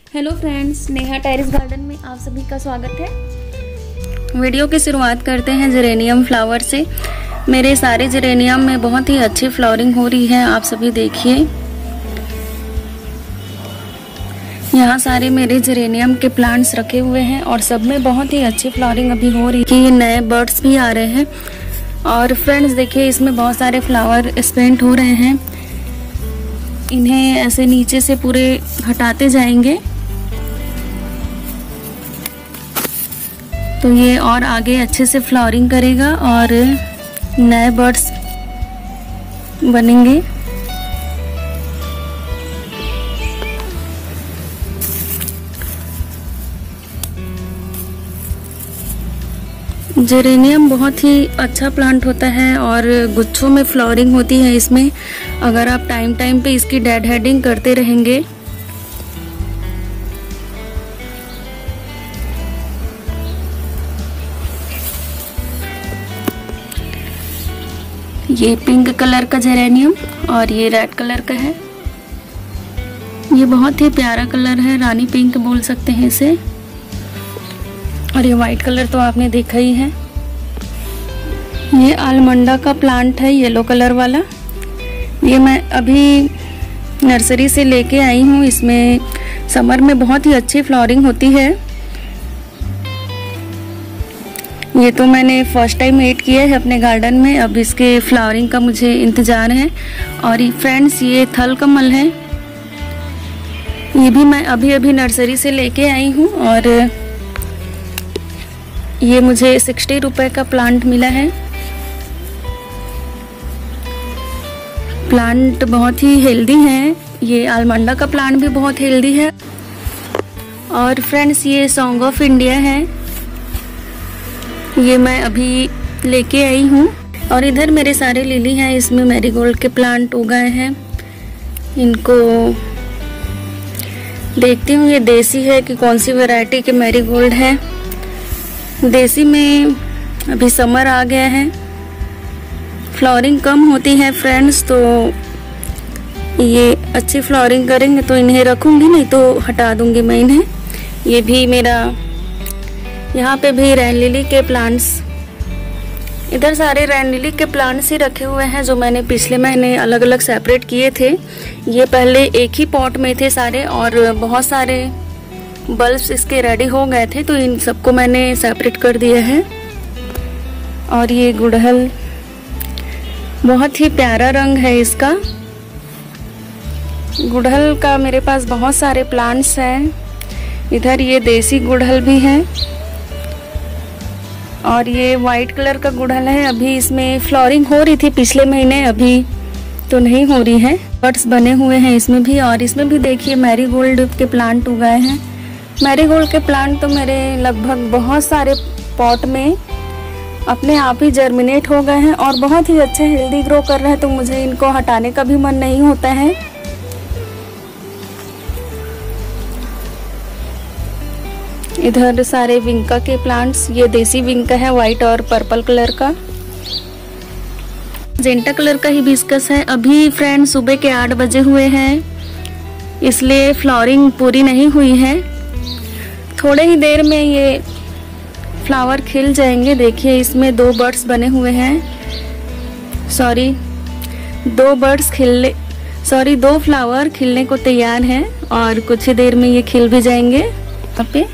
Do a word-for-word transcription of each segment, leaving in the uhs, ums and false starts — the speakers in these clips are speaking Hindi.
Hello friends, Neha terrace garden में आप सभी का स्वागत है। वीडियो की शुरुआत करते हैं जेरेनियम फ्लावर से। मेरे सारे जेरेनियम में बहुत ही अच्छी फ्लावरिंग हो रही है, आप सभी देखिए। यहाँ सारे मेरे जेरेनियम के प्लांट्स रखे हुए हैं और सब में बहुत ही अच्छी फ्लावरिंग अभी हो रही है। नए बर्ड्स भी आ रहे हैं और फ्रेंड्स देखिए, इसमें बहुत सारे फ्लावर स्पेंट हो रहे हैं। इन्हें ऐसे नीचे से पूरे हटाते जाएंगे तो ये और आगे अच्छे से फ्लावरिंग करेगा और नए बर्ड्स बनेंगे। जेरेनियम बहुत ही अच्छा प्लांट होता है और गुच्छों में फ्लावरिंग होती है इसमें। अगर आप टाइम टाइम पे इसकी डेड हेडिंग करते रहेंगे ये पिंक कलर का जेरेनियम और ये रेड कलर का है। ये बहुत ही प्यारा कलर है, रानी पिंक बोल सकते हैं इसे। और ये वाइट कलर तो आपने देखा ही है। ये आलमंडा का प्लांट है, येलो कलर वाला। ये मैं अभी नर्सरी से लेके आई हूँ। इसमें समर में बहुत ही अच्छी फ्लावरिंग होती है। ये तो मैंने फर्स्ट टाइम ऐड किया है अपने गार्डन में, अब इसके फ्लावरिंग का मुझे इंतज़ार है। और ये फ्रेंड्स ये थल कमल है, ये भी मैं अभी अभी नर्सरी से लेके आई हूँ और ये मुझे सिक्सटी रुपए का प्लांट मिला है। प्लांट बहुत ही हेल्दी है। ये आलमंडा का प्लांट भी बहुत हेल्दी है। और फ्रेंड्स ये सॉन्ग ऑफ इंडिया है, ये मैं अभी लेके आई हूँ। और इधर मेरे सारे लिली हैं, इसमें मैरीगोल्ड के प्लांट उगाए हैं। इनको देखती हूँ ये देसी है कि कौन सी वैरायटी के मैरीगोल्ड है। देसी में अभी समर आ गया है, फ्लावरिंग कम होती है फ्रेंड्स, तो ये अच्छी फ्लावरिंग करेंगे तो इन्हें रखूँगी, नहीं तो हटा दूँगी मैं इन्हें। ये भी मेरा यहाँ पे भी रैन लिली के प्लांट्स, इधर सारे रैन लिली के प्लांट्स ही रखे हुए हैं जो मैंने पिछले महीने अलग अलग सेपरेट किए थे। ये पहले एक ही पॉट में थे सारे और बहुत सारे बल्ब्स इसके रेडी हो गए थे, तो इन सबको मैंने सेपरेट कर दिया है। और ये गुड़हल बहुत ही प्यारा रंग है इसका। गुड़हल का मेरे पास बहुत सारे प्लांट्स हैं। इधर ये देसी गुड़हल भी है और ये वाइट कलर का गुड़हल है। अभी इसमें फ्लावरिंग हो रही थी पिछले महीने, अभी तो नहीं हो रही है। बर्ड्स बने हुए हैं इसमें भी। और इसमें भी देखिए मैरीगोल्ड के प्लांट उगाए हैं। मैरीगोल्ड के प्लांट तो मेरे लगभग बहुत सारे पॉट में अपने आप ही जर्मिनेट हो गए हैं और बहुत ही अच्छे हेल्दी ग्रो कर रहे हैं, तो मुझे इनको हटाने का भी मन नहीं होता है। इधर सारे विंका के प्लांट्स, ये देसी विंका है वाइट और पर्पल कलर का। जेंटा कलर का हिबिस्कस है। अभी फ्रेंड्स सुबह के आठ बजे हुए हैं, इसलिए फ्लावरिंग पूरी नहीं हुई है। थोड़े ही देर में ये फ्लावर खिल जाएंगे। देखिए इसमें दो बर्ड्स बने हुए हैं, सॉरी दो बर्ड्स खिलने सॉरी दो फ्लावर खिलने को तैयार हैं और कुछ ही देर में ये खिल भी जाएंगे यहाँ पे।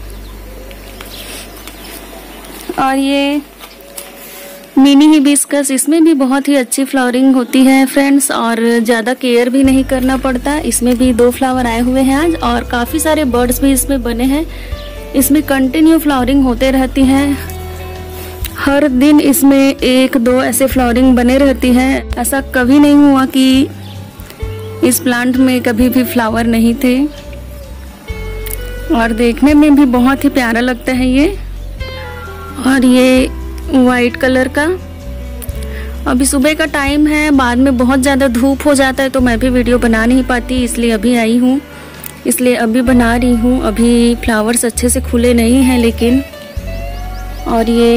और ये मिनी हिबिस्कस, इसमें भी बहुत ही अच्छी फ्लावरिंग होती है फ्रेंड्स और ज़्यादा केयर भी नहीं करना पड़ता। इसमें भी दो फ्लावर आए हुए हैं आज और काफ़ी सारे बर्ड्स भी इसमें बने हैं। इसमें कंटिन्यू फ्लावरिंग होते रहती है, हर दिन इसमें एक दो ऐसे फ्लावरिंग बने रहती है। ऐसा कभी नहीं हुआ कि इस प्लांट में कभी भी फ्लावर नहीं थे। और देखने में भी बहुत ही प्यारा लगता है ये। और ये वाइट कलर का, अभी सुबह का टाइम है, बाद में बहुत ज़्यादा धूप हो जाता है तो मैं भी वीडियो बना नहीं पाती, इसलिए अभी आई हूँ, इसलिए अभी बना रही हूँ। अभी फ्लावर्स अच्छे से खुले नहीं हैं लेकिन। और ये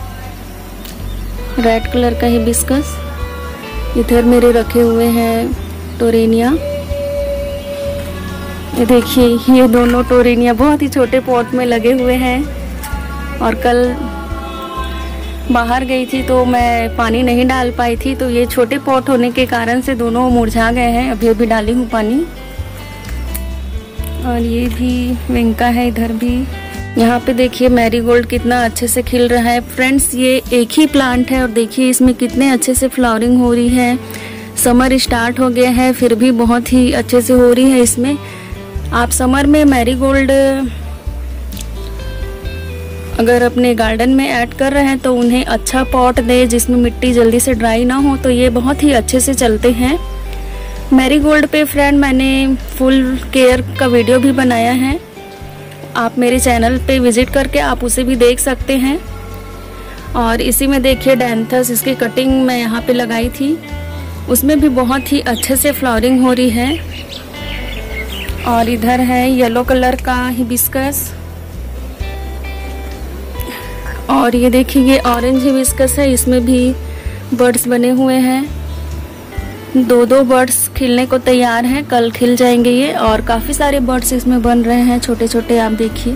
रेड कलर का हिबिस्कस, इधर मेरे रखे हुए हैं टोरेनिया। ये देखिए, ये दोनों टोरेनिया बहुत ही छोटे पॉट में लगे हुए हैं और कल बाहर गई थी तो मैं पानी नहीं डाल पाई थी, तो ये छोटे पॉट होने के कारण से दोनों मुरझा गए हैं। अभी अभी डाली हूँ पानी। और ये भी विंका है, इधर भी। यहाँ पे देखिए मैरीगोल्ड कितना अच्छे से खिल रहा है। फ्रेंड्स, ये एक ही प्लांट है और देखिए इसमें कितने अच्छे से फ्लावरिंग हो रही है। समर स्टार्ट हो गया है फिर भी बहुत ही अच्छे से हो रही है इसमें। आप समर में मैरीगोल्ड अगर अपने गार्डन में ऐड कर रहे हैं तो उन्हें अच्छा पॉट दे जिसमें मिट्टी जल्दी से ड्राई ना हो, तो ये बहुत ही अच्छे से चलते हैं। मैरीगोल्ड पे फ्रेंड मैंने फुल केयर का वीडियो भी बनाया है, आप मेरे चैनल पे विजिट करके आप उसे भी देख सकते हैं। और इसी में देखिए डैंथस, इसकी कटिंग मैं यहाँ पे लगाई थी, उसमें भी बहुत ही अच्छे से फ्लावरिंग हो रही है। और इधर है येलो कलर का हिबिस्कस, और ये देखिए ये ऑरेंज हिबिस्कस है, इसमें भी बर्ड्स बने हुए हैं। दो दो बर्ड्स खिलने को तैयार हैं, कल खिल जाएंगे ये। और काफ़ी सारे बर्ड्स इसमें बन रहे हैं छोटे छोटे, आप देखिए।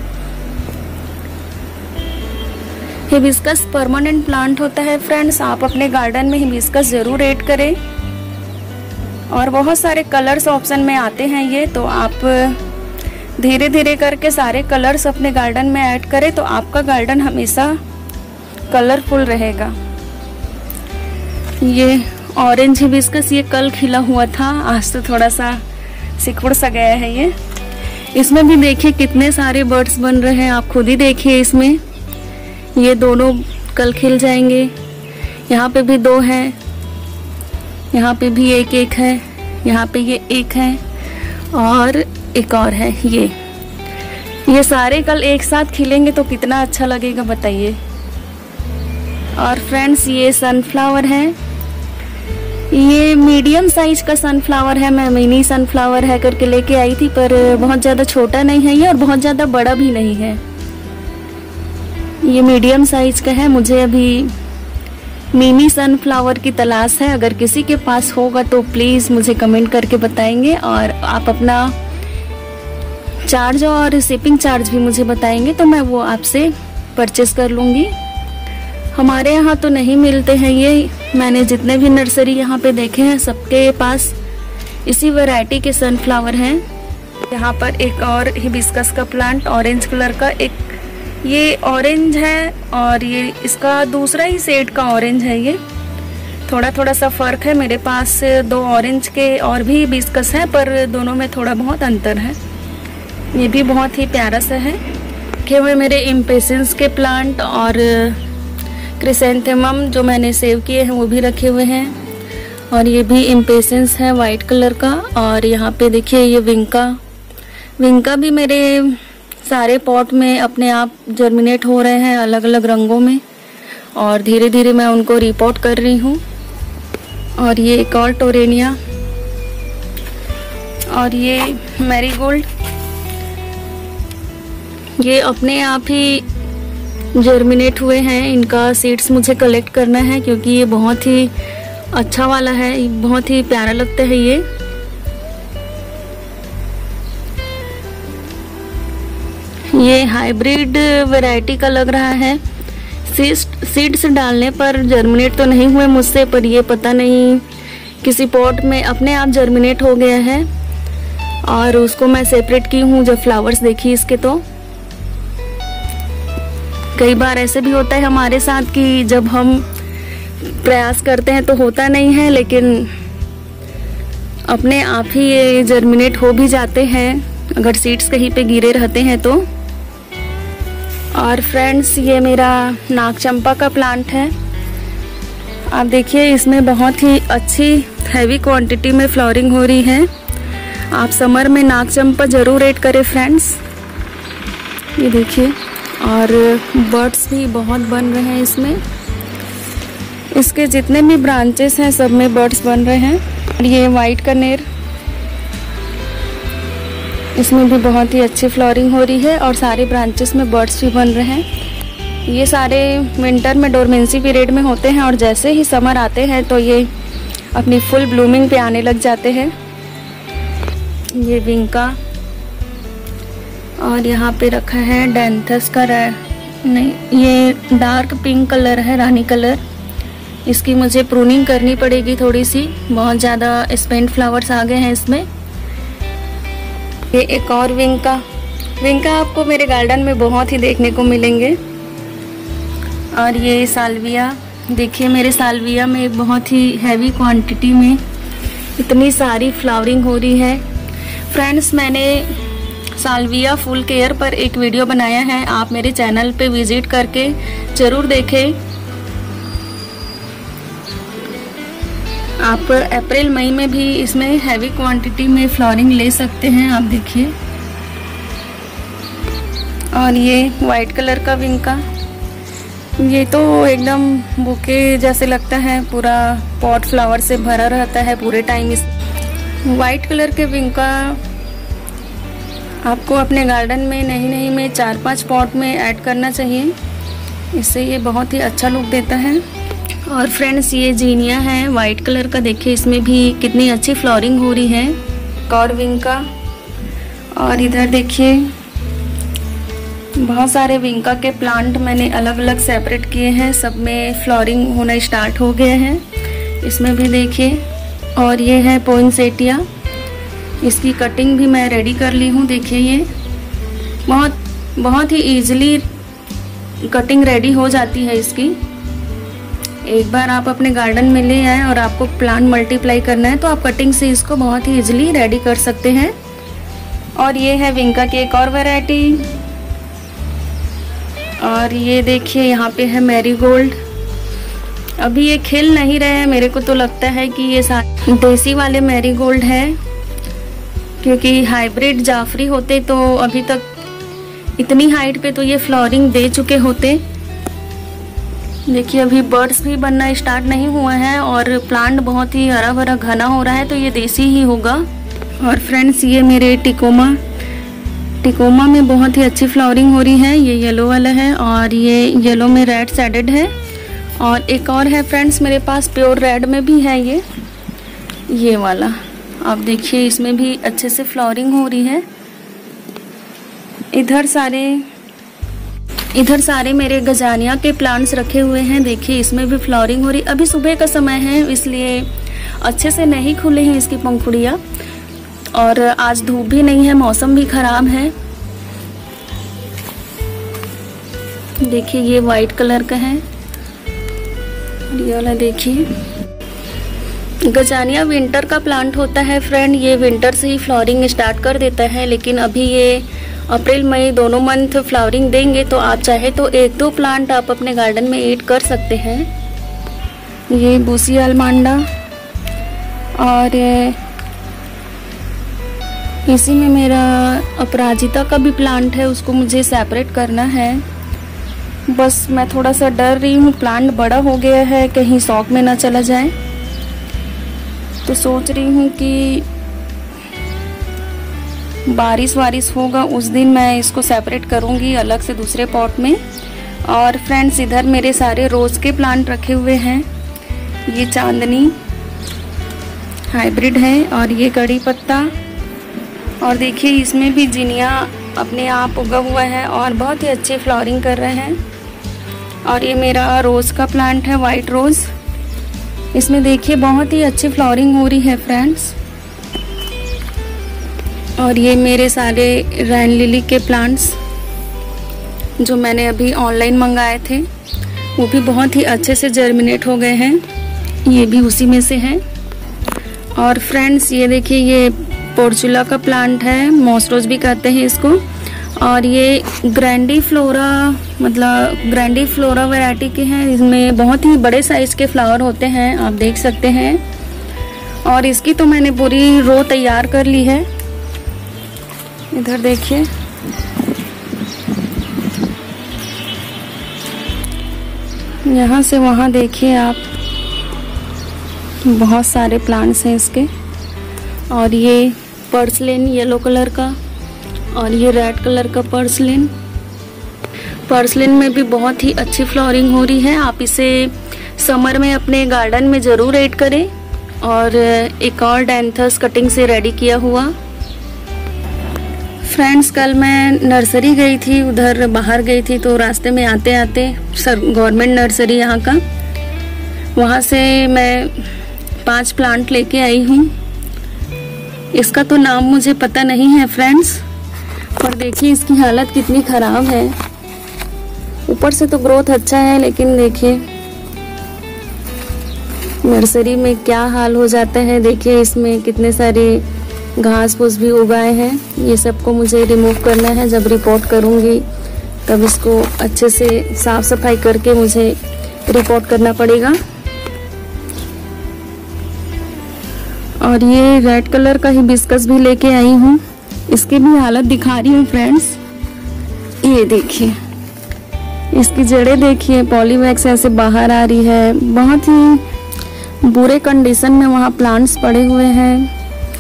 हिबिस्कस परमानेंट प्लांट होता है फ्रेंड्स, आप अपने गार्डन में हिबिस्कस ज़रूर ऐड करें। और बहुत सारे कलर्स ऑप्शन में आते हैं ये, तो आप धीरे धीरे करके सारे कलर्स अपने गार्डन में ऐड करें तो आपका गार्डन हमेशा कलरफुल रहेगा। ये ऑरेंज हिबिस्कस ये कल खिला हुआ था, आज तो थोड़ा सा सिकुड़ सा गया है ये। इसमें भी देखिए कितने सारे बर्ड्स बन रहे हैं, आप खुद ही देखिए। इसमें ये दोनों कल खिल जाएंगे। यहाँ पे भी दो हैं, यहाँ पे भी एक एक है, यहाँ पे ये एक है और एक और है। ये ये सारे कल एक साथ खिलेंगे तो कितना अच्छा लगेगा बताइए। और फ्रेंड्स, ये सनफ्लावर है, ये मीडियम साइज का सनफ्लावर है। मैं मिनी सनफ्लावर है करके लेके आई थी, पर बहुत ज़्यादा छोटा नहीं है ये और बहुत ज़्यादा बड़ा भी नहीं है, ये मीडियम साइज का है। मुझे अभी मिनी सनफ्लावर की तलाश है, अगर किसी के पास होगा तो प्लीज़ मुझे कमेंट करके बताएंगे। और आप अपना चार्ज और शिपिंग चार्ज भी मुझे बताएंगे तो मैं वो आपसे परचेस कर लूँगी। हमारे यहाँ तो नहीं मिलते हैं ये, मैंने जितने भी नर्सरी यहाँ पे देखे हैं सबके पास इसी वैरायटी के सनफ्लावर हैं। यहाँ पर एक और हिबिस्कस का प्लांट ऑरेंज कलर का, एक ये ऑरेंज है और ये इसका दूसरा ही शेड का ऑरेंज है। ये थोड़ा थोड़ा सा फ़र्क है, मेरे पास दो ऑरेंज के और भी हिबिस्कस हैं पर दोनों में थोड़ा बहुत अंतर है। ये भी बहुत ही प्यारा सा है। रखे हुए मेरे इम्पेशंस के प्लांट और क्रिसेंथेमम जो मैंने सेव किए हैं वो भी रखे हुए हैं। और ये भी इम्पेशंस है वाइट कलर का। और यहाँ पे देखिए ये विंका, विंका भी मेरे सारे पॉट में अपने आप जर्मिनेट हो रहे हैं अलग अलग रंगों में, और धीरे धीरे मैं उनको रिपोर्ट कर रही हूँ। और ये एक और टोरेनिया और ये मैरीगोल्ड, ये अपने आप ही जर्मिनेट हुए हैं। इनका सीड्स मुझे कलेक्ट करना है क्योंकि ये बहुत ही अच्छा वाला है, बहुत ही प्यारा लगता है ये। ये हाइब्रिड वैरायटी का लग रहा है। सीड्स डालने पर जर्मिनेट तो नहीं हुए मुझसे, पर ये पता नहीं किसी पॉट में अपने आप जर्मिनेट हो गया है और उसको मैं सेपरेट की हूँ जब फ्लावर्स देखी इसके। तो कई बार ऐसे भी होता है हमारे साथ कि जब हम प्रयास करते हैं तो होता नहीं है, लेकिन अपने आप ही ये जर्मिनेट हो भी जाते हैं अगर सीड्स कहीं पे गिरे रहते हैं तो। और फ्रेंड्स, ये मेरा नाग चंपा का प्लांट है, आप देखिए इसमें बहुत ही अच्छी हैवी क्वांटिटी में फ्लावरिंग हो रही है। आप समर में नाग चंपा ज़रूर ऐड करें फ्रेंड्स। ये देखिए, और बर्ड्स भी बहुत बन रहे हैं इसमें, इसके जितने भी ब्रांचेस हैं सब में बर्ड्स बन रहे हैं। और ये वाइट कनेर, इसमें भी बहुत ही अच्छी फ्लावरिंग हो रही है और सारे ब्रांचेस में बर्ड्स भी बन रहे हैं। ये सारे विंटर में डोरमेंसी पीरियड में होते हैं और जैसे ही समर आते हैं तो ये अपनी फुल ब्लूमिंग पे आने लग जाते हैं। ये विंका, और यहाँ पे रखा है डेंथस का नहीं, ये डार्क पिंक कलर है, रानी कलर। इसकी मुझे प्रूनिंग करनी पड़ेगी थोड़ी सी, बहुत ज़्यादा स्पेंट फ्लावर्स आ गए हैं इसमें। ये एक और विंका विंका आपको मेरे गार्डन में बहुत ही देखने को मिलेंगे। और ये साल्विया, देखिए मेरे साल्विया में बहुत ही हैवी क्वांटिटी में इतनी सारी फ्लावरिंग हो रही है। फ्रेंड्स, मैंने साल्विया फुल केयर पर एक वीडियो बनाया है, आप मेरे चैनल पे विजिट करके ज़रूर देखें। आप अप्रैल मई में भी इसमें हैवी क्वांटिटी में फ्लावरिंग ले सकते हैं, आप देखिए। और ये वाइट कलर का विंका, ये तो एकदम बुके जैसे लगता है, पूरा पॉट फ्लावर से भरा रहता है पूरे टाइम। इस वाइट कलर के विंका आपको अपने गार्डन में नहीं नहीं में चार पांच पॉट में ऐड करना चाहिए, इससे ये बहुत ही अच्छा लुक देता है। और फ्रेंड्स, ये जीनिया है वाइट कलर का, देखिए इसमें भी कितनी अच्छी फ्लावरिंग हो रही है। और विंका, और इधर देखिए बहुत सारे विंका के प्लांट मैंने अलग अलग सेपरेट किए हैं, सब में फ्लावरिंग होना स्टार्ट हो गए हैं। इसमें भी देखिए। और ये है पोइनसेटिया, इसकी कटिंग भी मैं रेडी कर ली हूँ। देखिए ये बहुत बहुत ही इजीली कटिंग रेडी हो जाती है इसकी। एक बार आप अपने गार्डन में ले आए और आपको प्लांट मल्टीप्लाई करना है तो आप कटिंग से इसको बहुत ही इजीली रेडी कर सकते हैं। और ये है विंका की एक और वैरायटी। और ये देखिए यहाँ पे है मैरीगोल्ड। अभी ये खिल नहीं रहे हैं, मेरे को तो लगता है कि ये सारे देसी वाले मैरीगोल्ड है, क्योंकि हाइब्रिड जाफरी होते तो अभी तक इतनी हाइट पे तो ये फ्लावरिंग दे चुके होते। देखिए अभी बर्ड्स भी बनना स्टार्ट नहीं हुआ है और प्लांट बहुत ही हरा भरा घना हो रहा है, तो ये देसी ही होगा। और फ्रेंड्स, ये मेरे टिकोमा टिकोमा में बहुत ही अच्छी फ्लावरिंग हो रही है। ये येलो वाला है और ये येलो में रेड शेडेड है। और एक और है फ्रेंड्स मेरे पास, प्योर रेड में भी है ये ये वाला। आप देखिए इसमें भी अच्छे से फ्लावरिंग हो रही है। इधर सारे इधर सारे मेरे गजानिया के प्लांट्स रखे हुए हैं, देखिए इसमें भी फ्लावरिंग हो रही। अभी सुबह का समय है इसलिए अच्छे से नहीं खुले हैं इसकी पंखुड़ियाँ, और आज धूप भी नहीं है, मौसम भी खराब है। देखिए ये वाइट कलर का है, ये वाला देखिए। गजानिया विंटर का प्लांट होता है फ्रेंड, ये विंटर से ही फ्लावरिंग स्टार्ट कर देता है, लेकिन अभी ये अप्रैल मई दोनों मंथ फ्लावरिंग देंगे, तो आप चाहे तो एक दो प्लांट आप अपने गार्डन में ऐड कर सकते हैं। ये बूसी अलमांडा, और इसी में मेरा अपराजिता का भी प्लांट है, उसको मुझे सेपरेट करना है। बस मैं थोड़ा सा डर रही हूँ, प्लांट बड़ा हो गया है, कहीं शॉक में ना चला जाए, तो सोच रही हूँ कि बारिश वारिश होगा उस दिन मैं इसको सेपरेट करूँगी अलग से दूसरे पॉट में। और फ्रेंड्स, इधर मेरे सारे रोज़ के प्लांट रखे हुए हैं। ये चांदनी हाइब्रिड है, और ये कड़ी पत्ता, और देखिए इसमें भी जिनिया अपने आप उगा हुआ है और बहुत ही अच्छी फ्लावरिंग कर रहे हैं। और ये मेरा रोज़ का प्लांट है, वाइट रोज़, इसमें देखिए बहुत ही अच्छी फ्लावरिंग हो रही है फ्रेंड्स। और ये मेरे सारे रैन लिली के प्लांट्स जो मैंने अभी ऑनलाइन मंगाए थे, वो भी बहुत ही अच्छे से जर्मिनेट हो गए हैं, ये भी उसी में से हैं। और फ्रेंड्स, ये देखिए ये पोर्चुला का प्लांट है, मॉसरोज भी कहते हैं इसको। और ये ग्रैंडी फ्लोरा, मतलब ग्रैंडी फ्लोरा वैरायटी के हैं, इसमें बहुत ही बड़े साइज़ के फ्लावर होते हैं, आप देख सकते हैं। और इसकी तो मैंने पूरी रो तैयार कर ली है। इधर देखिए, यहाँ से वहाँ देखिए आप, बहुत सारे प्लांट्स हैं इसके। और ये पर्सलिन येलो कलर का, और ये रेड कलर का पर्सलिन। पर्सलिन में भी बहुत ही अच्छी फ्लावरिंग हो रही है, आप इसे समर में अपने गार्डन में ज़रूर ऐड करें। और एक और डेंथस कटिंग से रेडी किया हुआ। फ्रेंड्स, कल मैं नर्सरी गई थी, उधर बाहर गई थी, तो रास्ते में आते आते सर गवर्नमेंट नर्सरी यहाँ का, वहाँ से मैं पांच प्लांट लेके आई हूँ। इसका तो नाम मुझे पता नहीं है फ्रेंड्स, और देखिए इसकी हालत कितनी ख़राब है। ऊपर से तो ग्रोथ अच्छा है, लेकिन देखिए नर्सरी में क्या हाल हो जाता है। देखिए इसमें कितने सारे घास फूस भी उगाए हैं। ये सबको मुझे रिमूव करना है। जब रिपोर्ट करूँगी तब इसको अच्छे से साफ सफाई करके मुझे रिपोर्ट करना पड़ेगा। और ये रेड कलर का हिबिस्कस भी लेके आई हूँ, इसकी भी हालत दिखा रही हूँ फ्रेंड्स। ये देखिए इसकी जड़ें देखिए, पॉलीवैक्स ऐसे बाहर आ रही है। बहुत ही बुरे कंडीशन में वहाँ प्लांट्स पड़े हुए हैं।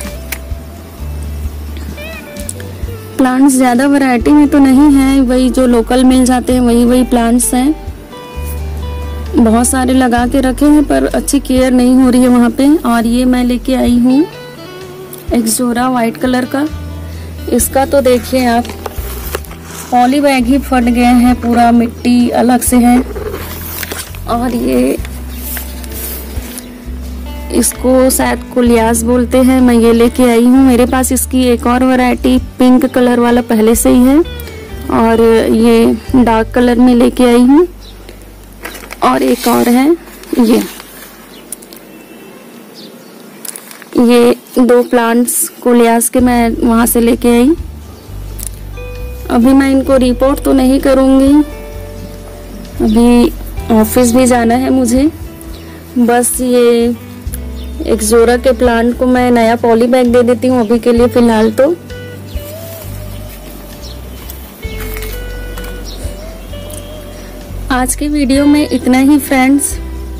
प्लांट्स ज़्यादा वैरायटी में तो नहीं है, वही जो लोकल मिल जाते हैं वही वही प्लांट्स हैं। बहुत सारे लगा के रखे हैं पर अच्छी केयर नहीं हो रही है वहाँ पे। और ये मैं लेके आई हूँ एक्सोरा वाइट कलर का। इसका तो देखिए आप, पॉली बैग ही फट गए हैं, पूरा मिट्टी अलग से है। और ये इसको शायद कोलियास बोलते हैं, मैं ये लेके आई हूँ। मेरे पास इसकी एक और वैरायटी पिंक कलर वाला पहले से ही है, और ये डार्क कलर में लेके आई हूँ। और एक और है ये ये दो प्लांट्स कोलियास के मैं वहाँ से लेके आई। अभी मैं इनको रिपोर्ट तो नहीं करूँगी, अभी ऑफिस भी जाना है मुझे। बस ये एक्सोरा के प्लांट को मैं नया पॉली बैग दे देती हूँ अभी के लिए फिलहाल। तो आज के वीडियो में इतना ही फ्रेंड्स।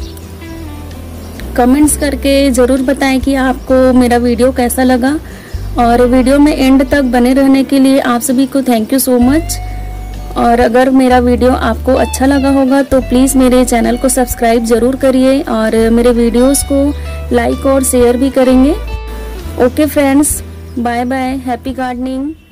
कमेंट्स करके ज़रूर बताएं कि आपको मेरा वीडियो कैसा लगा, और वीडियो में एंड तक बने रहने के लिए आप सभी को थैंक यू सो मच। और अगर मेरा वीडियो आपको अच्छा लगा होगा तो प्लीज़ मेरे चैनल को सब्सक्राइब ज़रूर करिए, और मेरे वीडियोस को लाइक और शेयर भी करेंगे। Okay friends, bye bye, happy gardening.